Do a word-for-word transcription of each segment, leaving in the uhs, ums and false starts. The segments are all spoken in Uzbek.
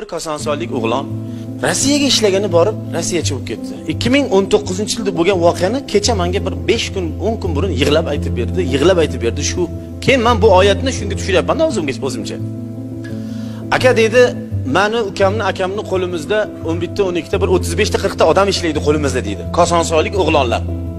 bir kosonsonlik o'g'lon Rossiyaga ishlagani borib, Rossiyachi bo'lib ketdi. ikki ming o'n to'qqizinchi yilda bo'lgan voqeani kecha menga bir besh kun, o'n kun burun yig'lab aytib berdi, yig'lab aytib berdi. Shu keyin men bu oyatni shunga tushiryapman o'zimga o'zimcha. Aka dedi, meni ukamni, akamni qo'limizda o'n bitta, o'n ikkita, bir o'ttiz beshta, qirqta odam ishlaydi qo'limizda dedi. Kosonsonlik o'g'lonlar.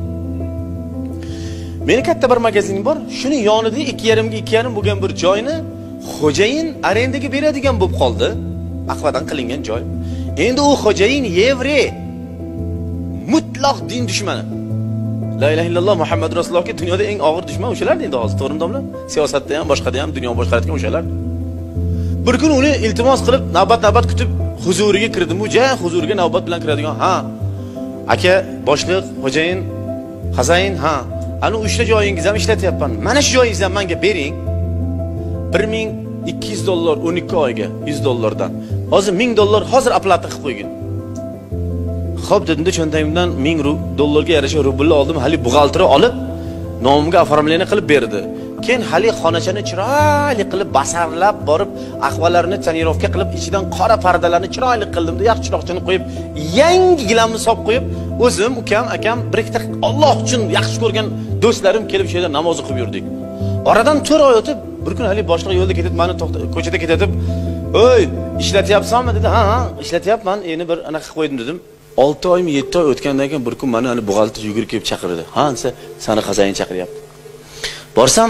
Meni katta bir magazinim bor. Shuning yonida ikki yarim ga ikki yarim bo'lgan bir joyni xo'jayin arendaga beradigan bo'lib qoldi. Aqvadan qilingan joy. Endi u xo'jayin yevre. Mutlaq din dushmani. La ilaha illalloh Muhammad Rasulullohga dunyoda eng og'ir dushman o'shalar endi hozir, to'g'rimi? Siyosatda ham, boshqada ham, dunyo boshqaradigan o'shalar. Bir kun uni iltimos qilib, navbat-navbat kutib huzuriga kirdim. Bu ja huzuriga navbat bilan kiradigan. Ha. Aka, boshliq, xo'jayin, xazayin, ha. Ana uchta joyingiz ham ishlatyapman. Mana shu joyingizni ham menga bering. bir ming ikki yuz dollar o'n ikki oyga yuz dollardan. Hozir ming dollar hozir aplata qilib qo'ygin. Xo'p dedim-da, cho'ntagimdan ming dollarga yarasha rublni oldim, hali buxgalteri olib, nomimga oformleni qilib berdi. Keyin hali xonachani chiroyli qilib basarlab borib, ahvollarini tonirovka qilib, ichidan qora pardalarni chiroyli qildim-da, yaxshiroqchini qo'yib, yangi gilamni solib qo'yib, o'zim, ukam, akam bir ikkita Alloh uchun yaxshi ko'rgan do'stlarim kelib shu yerda namoz o'qib yurdik. Oradan to'rt oy o'tib, bir kun hali boshliq yo'lda ketib, meni ko'chada ketib, "Oy, ishlatyapsanmi?" dedi. "Ha, ha, ishlatyapman. Endi bir anaqa qilib qo'ydim" dedim. olti oymi, yetti oy o'tgandan keyin bir kun meni hali buxgalter yugurib kelib chaqirdi. "Ha, desa, seni xazayin chaqiryapti." Borsam,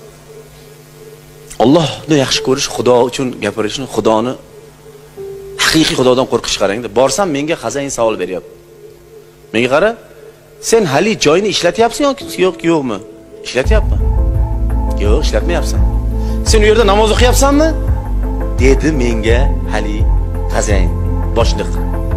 Allohni yaxshi ko'rish, Xudo uchun gapirishni, Xudoni haqiqiy Xudodan qo'rqish qarangda. Borsam menga xazayin savol beryapti. Menga qara, "Sen hali joyni ishlatyapsan yoki yo'q, yo'qmi?" "Ishlatyapman." "Yo'q, ishlatmayapsan." "Sen u yerda namoz o'qiyapsanmi?" dedi menga hali xazayin boshliq.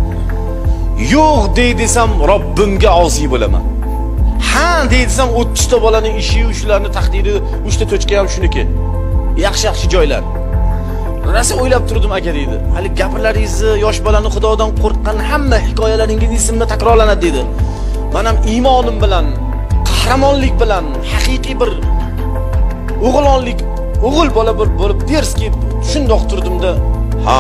"Yo'q" desam, Robbimga ozi bo'laman. "Ha" desam, o'ttiz ta bolaning ishi, shularni taqdiri, uchta to'chka ham shuniki. Yaxshi-yaxshi joylar. Rosa o'ylab turdim aka dedi. Hali gaplaringizni, yosh bolani Xudodan qo'rqqan hamma hikoyalaringiz esimda takrorlanadi dedi. Men ham iymonim bilan, qahramonlik bilan, haqiqiy bir o'g'lonlik, o'g'il bola bo'lib derski shundoq turdimda, "Ha,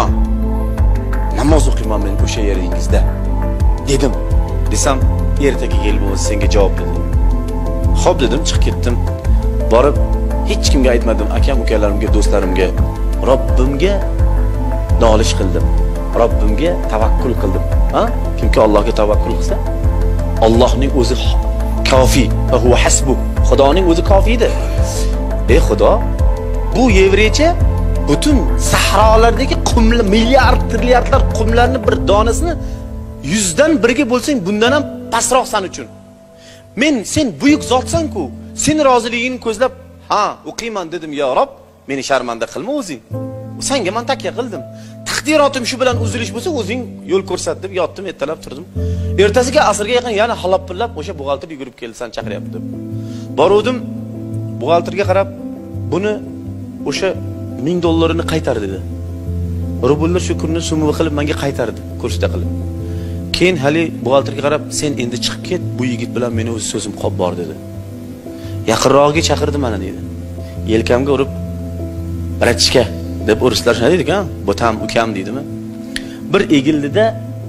namoz o'qiyman men o'sha yeringizda" dedim. Desam, ertaga kelib o'zi senga javob berdim. Xo'p dedim, chiqib ketdim. Borib hech kimga aytmadim, akam, ukalarimga, do'stlarimga. Robbimga nolish qildim. Robbimga tavakkul qildim. Ha? Kimki Allohga tavakkul qilsa, Allohning o'zi kafi, va huwa hasbu. Xudoning o'zi kafiydi. Ey Xudo, bu yevrecha butun sahrolardagi qumlar, milliard trilliardlar qumlarni bir donasini yuzdan biriga bo'lsang, bundan ham pastroq san uchun. Men sen buyuk zotsan-ku, sen roziligingni ko'zlab, ha, o'qiyman dedim, ya Rob, meni sharmanda qilma o'zing. Senga men takya qildim. Taqdirotim shu bilan uzilish bo'lsa, o'zing yo'l ko'rsat deb yotdim, ertalab turdim. Ertasiga asrga yaqin yana halop-pillab o'sha buxgalter yugurib keldi, san chaqiryapti deb. Boruvdim, buxgalterga qarab, buni o'sha ming dollarini qaytar dedi. Rubllar shu kunni summa qilib menga qaytardi, ko'rsatdi qilib. Keyin hali buxgalterga qarab, sen endi chiqib ket, bu yigit bilan meni o'z so'zim qolib bor dedi. Yaqinrog'iga chaqirdi mana dedi. Yelkamga urib, "Bratchka" deb o'rislar shunday deydi-ku, "Bu tam ukam" deydimi? Bir egildida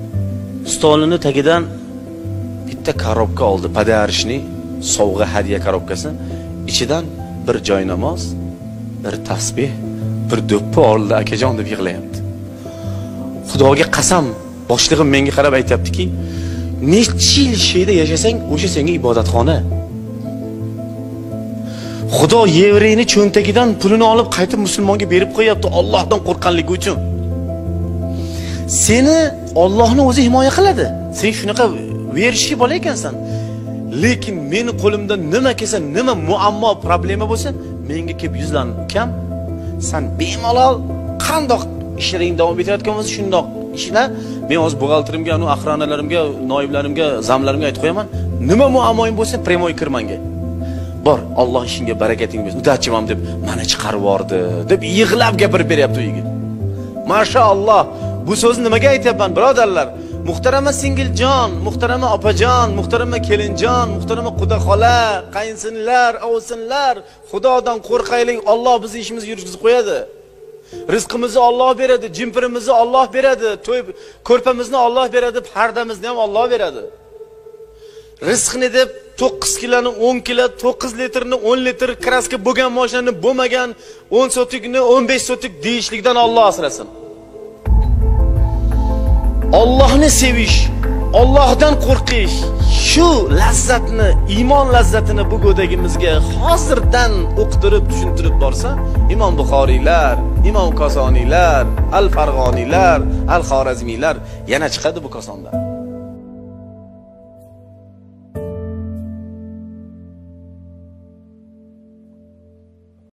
stolini tagidan bitta korobka oldi, padarishni sovg'a hadiya korobkasi. Ichidan bir joy namoz, bir tasbih, bir do'ppi oldi, akajon deb yig'layapti. Xudoga qasam, boshlig'im menga qarab aytayaptiki, "Necha yil sheyda yashasang, o'sha senga ibodatxona. Xudo yevreyni cho'ntagidan pulini olib qaytib musulmonga berib qo'yapti Allohdan qo'rqqanligi uchun. Seni Allohning o'zi himoya qiladi. Sen shunaqa verishchi bola ekansan. Lekin meni qo'limdan nima kelsa, nima muammo, problema bo'lsa, menga kelib yuzlan, ukam, sen bemalol qandoq ishlaring davom etayotgan bo'lsa, shundoq ishla. Men hozir buxgalterimga, anu aqronalarimga, noiblarimga, zamlarimga aytib qo'yaman. Nima muammoing bo'lsa, premoy kir menga. Bor, Alloh ishingga barakating bersin. Udachiman deb meni chiqarib yordi, deb yig'lab gapirib beryapti u yigit. Mashaalloh, bu so'zni nimaga aytyapman, birodarlar? Muhtarama singiljon, muhtarama opajon, muhtarama kelinjon, muhtarama quda xola, qayinsinlar, ovsinlar, Xudodan qo'rqaylik, Alloh bizning ishimizni yurgizib qo'yadi. Rizqimizni Alloh beradi, jimpirimizni Alloh beradi, to'y ko'rpamizni Alloh beradi, pardamizni ham Alloh beradi. Rizqni deb to'qqiz kiloni o'n kilo, to'qqiz litrni o'n litr kraska bo'lgan mashinani bo'lmagan o'n sotikni o'n besh sotik deyishlikdan Alloh asrasin. Allohni sevish, Allohdan qo'rqish, shu lazzatni, iymon lazzatini bu go'dagimizga hozirdan o'qtirib, tushuntirib borsa, Imom Buxoriylar, Imom Kosoniylar, Al-Farg'oniylar, Al-Xorazmiylar yana chiqadi bu kosondan.